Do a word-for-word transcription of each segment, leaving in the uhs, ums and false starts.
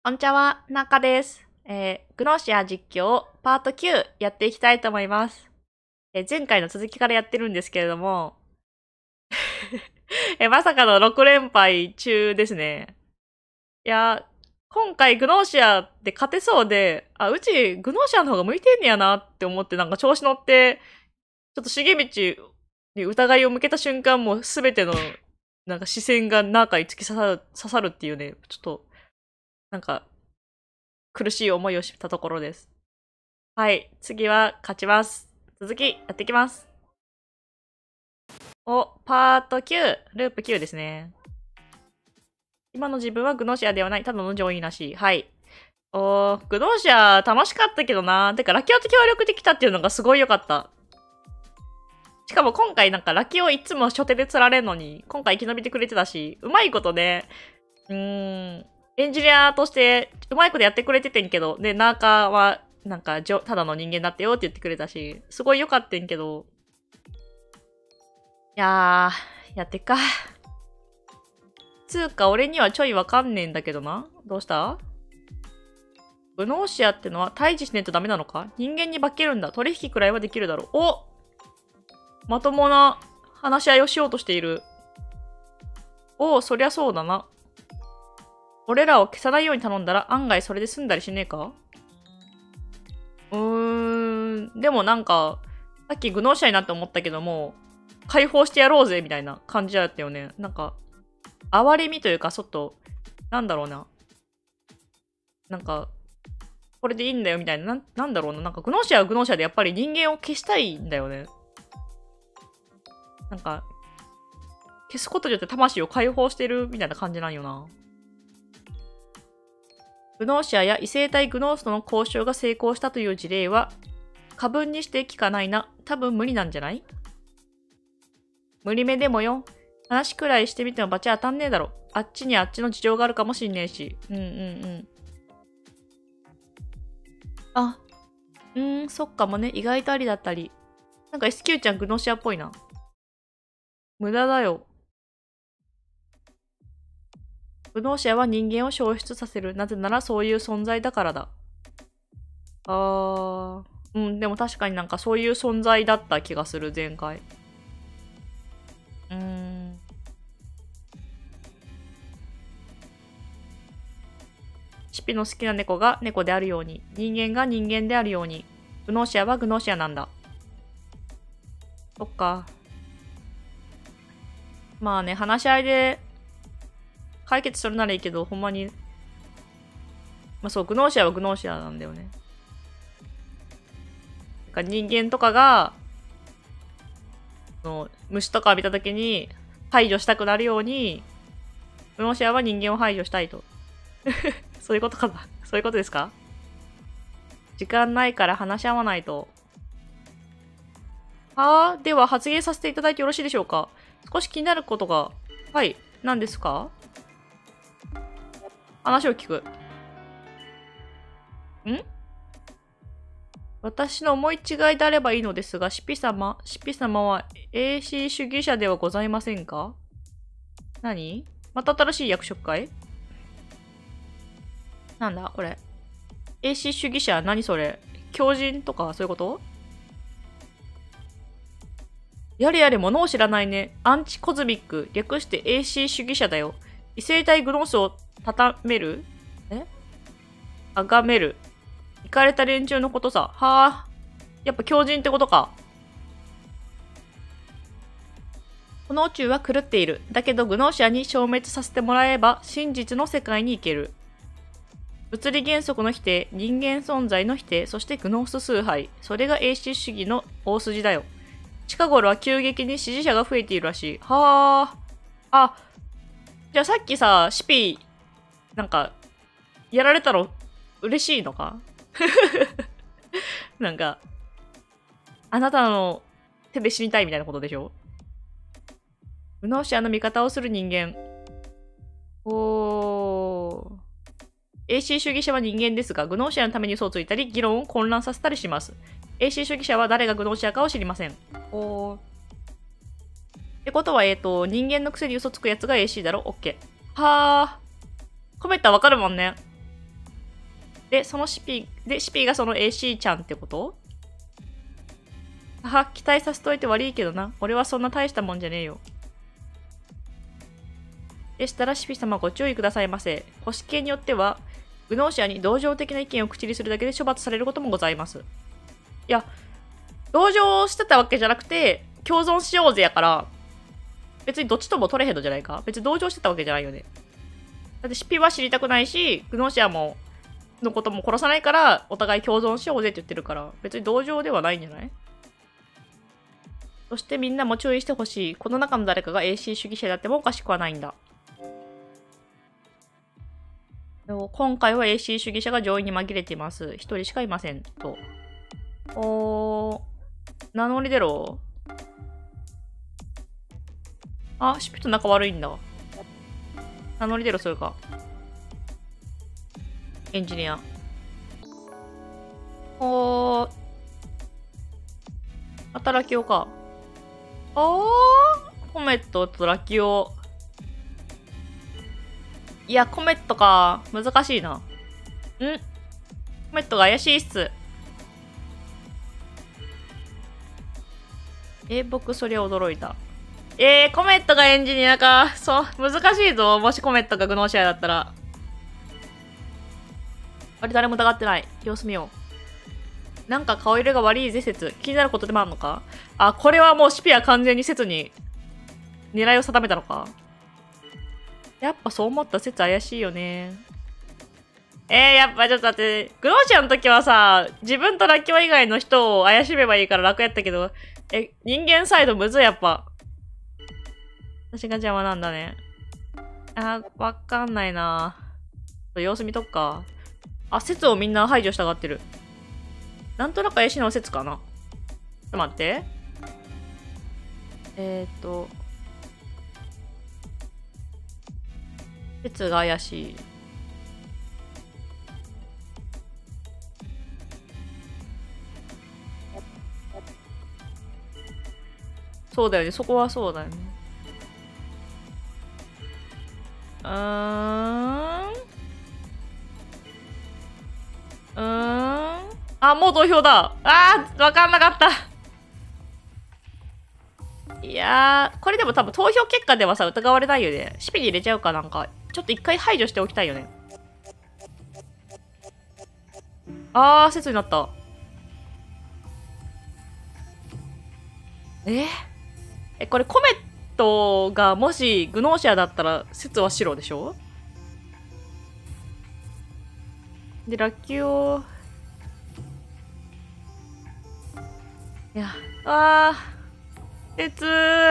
こんにちは、なかです。えー、グノーシア実況パートきゅうやっていきたいと思います。えー前回の続きからやってるんですけれども、えーまさかのろく連敗中ですね。いやー、今回グノーシアで勝てそうで、あ、うちグノーシアの方が向いてんねやなって思ってなんか調子乗って、ちょっと重道に疑いを向けた瞬間もうすべてのなんか視線が中に突き刺さる、刺さるっていうね、ちょっとなんか苦しい思いをしたところです。はい。次は勝ちます。続き、やっていきます。お、パートきゅう、ループきゅうですね。今の自分はグノーシアではない、ただの上位なし。はい。おー、グノーシア楽しかったけどな。てか、ラキオと協力できたっていうのがすごい良かった。しかも今回なんかラキオいつも初手で釣られるのに、今回生き延びてくれてたし、うまいことね、うーん、エンジニアとしてうまいことやってくれててんけど、で、ナーカーはなんかじょ、ただの人間だってよって言ってくれたし、すごい良かったんけど、いやー、やってっか。つうか、俺にはちょいわかんねえんだけどな。どうした？グノーシアってのは退治しねえとダメなのか？人間に化けるんだ。取引くらいはできるだろう。お！まともな話し合いをしようとしている。おう、そりゃそうだな。俺らを消さないように頼んだら案外それで済んだりしねえか？うーん、でもなんか、さっきグノーシアになって思ったけども、解放してやろうぜみたいな感じだったよね。なんか、哀れみというか、ちょっと、なんだろうな。なんか、これでいいんだよみたいな、なんなんだろうな。なんか、グノーシアはグノーシアでやっぱり人間を消したいんだよね。なんか、消すことによって魂を解放してるみたいな感じなんよな。グノーシアや異性体グノースとの交渉が成功したという事例は、過分にして聞かないな。多分無理なんじゃない？無理めでもよ。話くらいしてみてもバチ当たんねえだろ。あっちにあっちの事情があるかもしんねえし。うんうんうん。あ、うーん、そっかもね。意外とありだったり。なんか エスキュー ちゃんグノシアっぽいな。無駄だよ。グノーシアは人間を消失させる。なぜならそういう存在だからだ。あー。うん、でも確かになんかそういう存在だった気がする、前回。うーん。シピの好きな猫が猫であるように、人間が人間であるように、グノーシアはグノーシアなんだ。そっか。まあね、話し合いで解決するならいいけど、ほんまに。まあそう、グノーシアはグノーシアなんだよね。か人間とかが、の虫とか見たときに排除したくなるように、グノーシアは人間を排除したいと。そういうことかな。そういうことですか？時間ないから話し合わないと。はあ、では発言させていただいてよろしいでしょうか？少し気になることが。はい、何ですか？話を聞く。ん私の思い違いであればいいのですが、シピ様、シピ様は エーシー 主義者ではございませんか？何？また新しい役職かい？なんだこれ。エーシー 主義者、何それ？狂人とかそういうこと？やれやれ物を知らないね。アンチコズミック。略して エーシー 主義者だよ。異性体グノースを畳める？え崇める。イかれた連中のことさ。はあ。やっぱ狂人ってことか。この宇宙は狂っている。だけどグノーシアに消滅させてもらえば真実の世界に行ける。物理原則の否定、人間存在の否定、そしてグノース崇拝。それが エーシー 主義の大筋だよ。近頃は急激に支持者が増えているらしい。はあ。あ、じゃあさっきさ、シピ、なんか、やられたの嬉しいのか？なんか、あなたの手で死にたいみたいなことでしょ？グノーシアの味方をする人間。おー。エーシー 主義者は人間ですが、グノーシアのために嘘をついたり、議論を混乱させたりします。エーシー 主義者は誰がグノーシアかを知りません。おー。ってことは、えっ、ー、と、人間のくせに嘘つくやつが エーシー だろ？ OK。はー。コメントはわかるもんね。 で、そのシピ、で、シピがその エーシー ちゃんってこと？あ、期待させといて悪いけどな。俺はそんな大したもんじゃねえよ。でしたら、シピ様ご注意くださいませ。保守系によっては、グノーシアに同情的な意見を口にするだけで処罰されることもございます。いや、同情してたわけじゃなくて、共存しようぜやから、別にどっちとも取れへんのじゃないか。別に同情してたわけじゃないよね。だってシピは知りたくないし、グノーシアも、のことも殺さないから、お互い共存しようぜって言ってるから、別に同情ではないんじゃない？そしてみんなも注意してほしい。この中の誰かが エーシー 主義者であってもおかしくはないんだ。今回は エーシー 主義者が上位に紛れています。一人しかいません。と。おー、名乗り出ろ。あ、シピと仲悪いんだ。名乗り出ろ、それか。エンジニア。おー。働きをか。おー。コメットとラキオ。いや、コメットか。難しいな。ん？コメットが怪しいっす。え、僕それ驚いた。えー、コメットがエンジニアか。そう、難しいぞ。もしコメットがグノーシアだったら。あれ、誰も疑ってない。様子見よう。なんか顔色が悪いぜ説。気になることでもあるのか？あ、これはもうシピは完全に説に狙いを定めたのか。やっぱそう思った説怪しいよね。えー、やっぱちょっと待って。グノーシアの時はさ、自分とラッキョ以外の人を怪しめばいいから楽やったけど、え、人間サイドむずい、やっぱ。私が邪魔なんだね。あー、わかんないな。様子見とくか。あ、説をみんな排除したがってる。なんとなく怪しいの説かな。ちょっと待って。えーっと。説が怪しい。そうだよね。そこはそうだよね。うーん。うーん。あ、もう投票だ。あー、わかんなかった。いやー、これでも多分投票結果ではさ、疑われないよね。シピに入れちゃうかなんか。ちょっと一回排除しておきたいよね。あー、説になった。ええ、これコメットがもしグノーシアだったら説は白でしょ？で、ラッキーを。いや、あー、説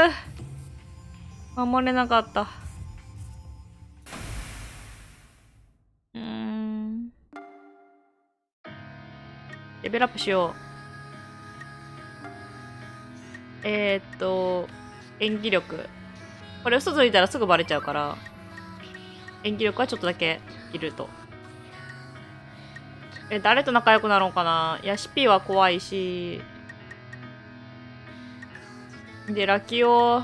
守れなかった。うーん。レベルアップしよう。えー、っと、演技力。これ嘘ついたらすぐバレちゃうから、演技力はちょっとだけいると。え、誰と仲良くなろうかな。いや、シピは怖いし。で、ラキオ。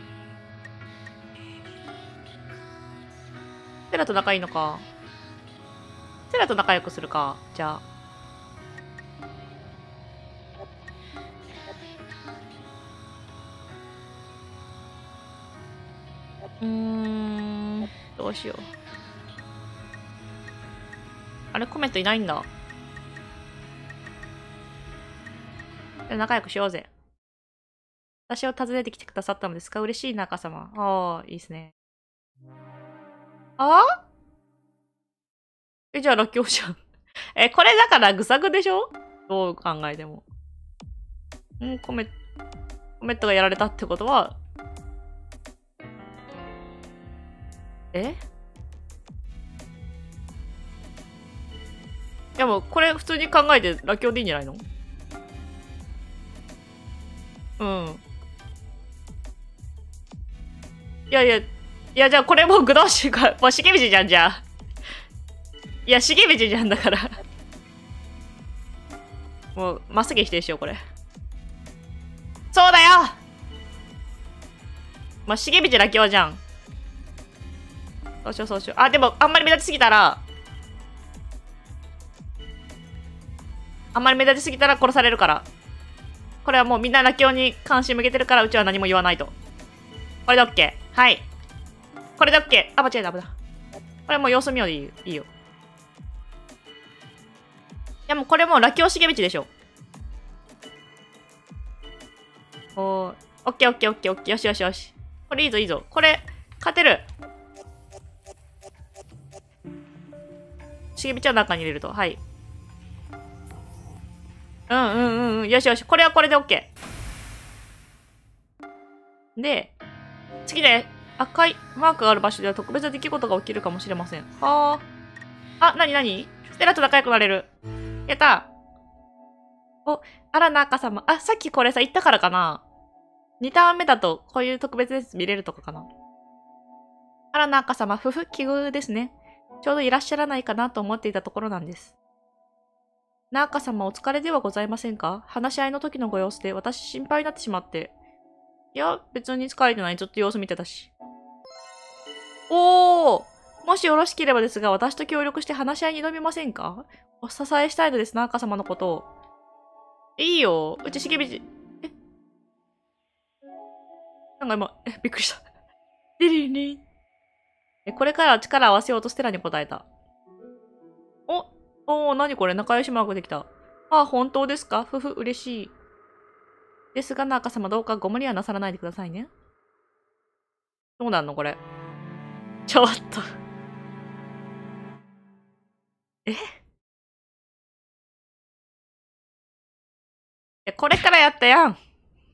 セラと仲いいのか。セラと仲良くするか。じゃあ。うーん、どうしよう。あれ、コメントいないんだ。仲良くしようぜ。私を訪ねてきてくださったのですか？嬉しい仲様。ああ、いいですね。ああ？え、じゃあラッキョウじゃん。え、これだからグサグでしょ？どう考えても。ん、コメ、コメントがやられたってことは、え？いやもう、これ普通に考えてラッキョウでいいんじゃないの？うん。いやいや、いやじゃあこれもうグドッシュが、もう重道じゃんじゃあ。いや、重道じゃんだから。もう、まっすぐ否定しよう、これ。そうだよ！まあ、重道ラッキョウじゃん。そうしよう、そうしよう。あ、でも、あんまり目立ちすぎたら、 あんまり目立ちすぎたら殺されるから。これはもうみんなラキオに関心向けてるから、うちは何も言わないと。これで OK。はい。これで OK。あ、間違えた、危ない。これもう様子見ようでいいよ。いいよ。いやもうこれもうラキオ茂道でしょ。おー。オッケーオッケーオッケーオッケー。よしよしよし。これいいぞいいぞ。これ、勝てる。茂道は中に入れると。はい。うんうんうんうん。よしよし。これはこれで OK。で、次で赤いマークがある場所では特別な出来事が起きるかもしれません。はあ。あ、なになにステラと仲良くなれる。やったお、あらな赤様。あ、さっきこれさ、言ったからかな。にターン目だと、こういう特別なやつ見れるとかかな。あらな赤様、ふふ、奇遇ですね。ちょうどいらっしゃらないかなと思っていたところなんです。な赤様、お疲れではございませんか？話し合いの時のご様子で私心配になってしまって。いや、別に疲れてない。ちょっと様子見てたし。おー！もしよろしければですが、私と協力して話し合いに挑みませんか？お支えしたいのです、な赤様のことを。いいよ。うちしげびじ。えなんか今、え、びっくりした。リリンリン。え、これからは力を合わせようとステラに答えた。お、おー、なにこれ仲良しマークできた。ああ、本当ですかふふ、嬉しい。ですが、中様どうかご無理はなさらないでくださいね。どうなんのこれ。ちょっとええ、これからやったやん。い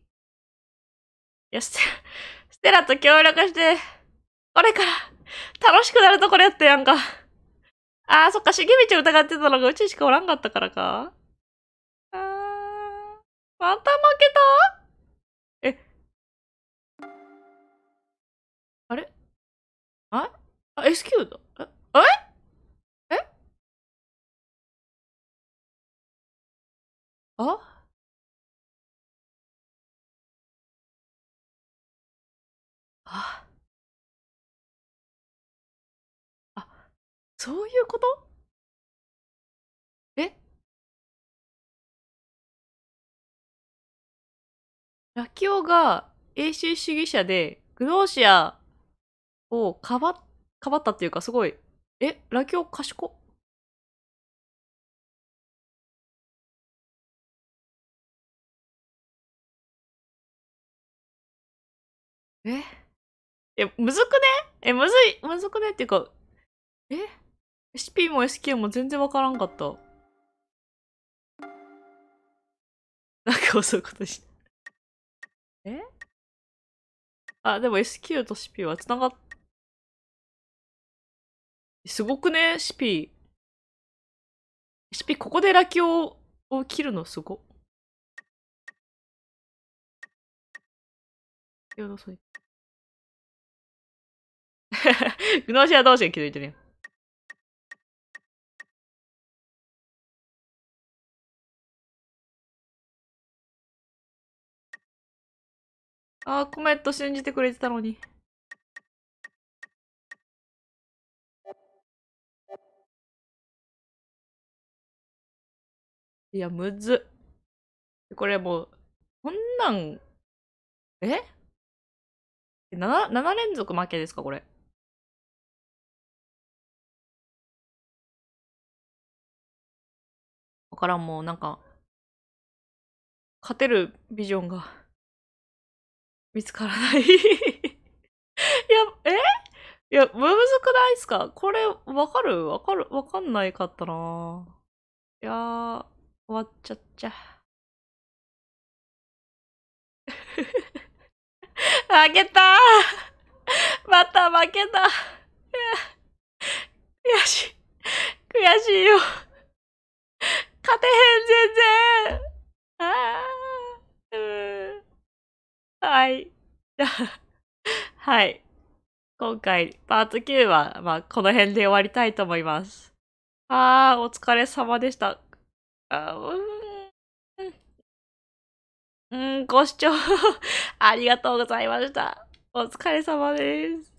や、ステステラと協力して、これから楽しくなるところやったやんか。あー、そっか、しげみち疑ってたのがうちしかおらんかったからか。あー、また負けたえ、あれああ、エスキューだ。ええああ、あ、そういうことえラキオが英州主義者で、グノーシアをかば、かばったっていうか、すごい。え、ラキオ賢っ。ええ、むずくねえ、むずい、むずくねっていうか、え エスピー も エスキュー も全然わからんかった。なんかそういうことした。えあ、でも エスキュー と シーピー は繋がっ、すごくね シーピー。シーピー ここでラキオを切るのすご。いや、そう。グノーシア同士が気づいてるよ。あー、コメント信じてくれてたのに。いや、むずっ。これもう、こんなん、え ?なな、なな連続負けですかこれ。わからん、もうなんか、勝てるビジョンが見つからない。いや、えいや、むずくないっすかこれ、わかるわかるわかんないかったな。いやー、終わっちゃっちゃ。負けたーまた負けた。悔しい。悔しいよ。勝てへん、全然。あー、うーん。はい。じゃあ、はい。今回、パートきゅうは、まあ、この辺で終わりたいと思います。あー、お疲れ様でした。あー、うーん。うん、ご視聴ありがとうございました。お疲れ様です。